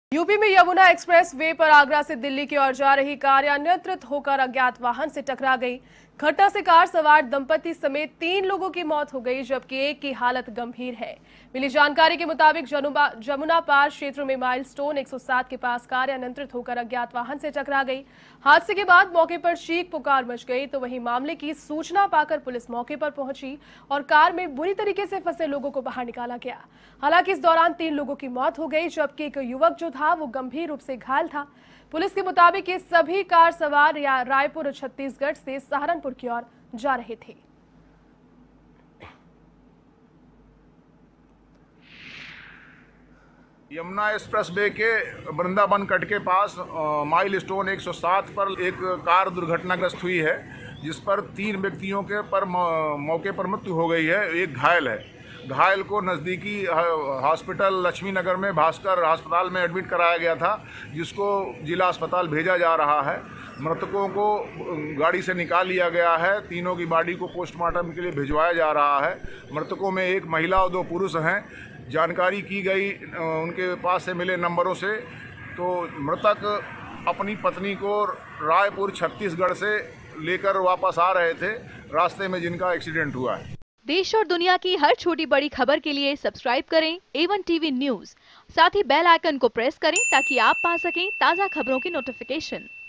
UP में Yamuna express way पर आगरा से दिल्ली की ओर जा रही कार अनियंत्रित होकर अज्ञात वाहन से टकरा गई। घटना से कार सवार दंपति समेत 3 लोगों की मौत हो गई, जबकि एक की हालत गंभीर है। मिली जानकारी के मुताबिक जमुना पार क्षेत्र में माइलस्टोन 107 के पास कार अनियंत्रित होकर अज्ञात वाहन से टकरा गई। हादसे के बाद मौके पर चीख पुकार मच गई, तो वहीं मामले की सूचना पाकर पुलिस मौके पर पहुंची और कार में बुरी तरीके से फंसे लोगों को बाहर निकाला गया। हालांकि इस दौरान 3 लोगों की मौत हो गई, जबकि एक युवक जो था वो गंभीर रूप से घायल था। पुलिस के मुताबिक ये सभी कार सवार रायपुर छत्तीसगढ़ से सहारनपुर की ओर जा रहे थे। यमुना एक्सप्रेस वे के वृंदावन कट के पास माइलस्टोन 107 पर एक कार दुर्घटनाग्रस्त हुई है, जिस पर 3 व्यक्तियों के मौके पर मृत्यु हो गई है। एक घायल है। घायल को नज़दीकी हॉस्पिटल लक्ष्मी नगर में भास्कर अस्पताल में एडमिट कराया गया था, जिसको जिला अस्पताल भेजा जा रहा है। मृतकों को गाड़ी से निकाल लिया गया है। तीनों की बॉडी को पोस्टमार्टम के लिए भिजवाया जा रहा है। मृतकों में एक महिला और 2 पुरुष हैं। जानकारी की गई उनके पास से मिले नंबरों से, तो मृतक अपनी पत्नी को रायपुर छत्तीसगढ़ से लेकर वापस आ रहे थे, रास्ते में जिनका एक्सीडेंट हुआ है। देश और दुनिया की हर छोटी बड़ी खबर के लिए सब्सक्राइब करें A1 टीवी न्यूज़। साथ ही बेल आइकन को प्रेस करें ताकि आप पा सकें ताज़ा खबरों की नोटिफिकेशन।